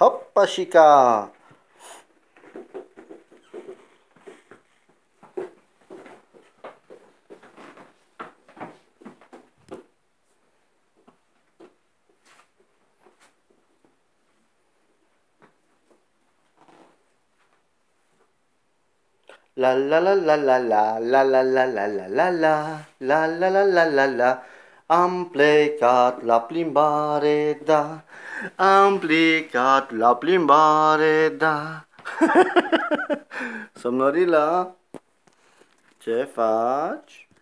Hop, Pașica! La la la la la la la la la la la la la la la la la la la. Am plecat la plimbare, da. Am plecat la plimbare, da. Somnorila, ce faci?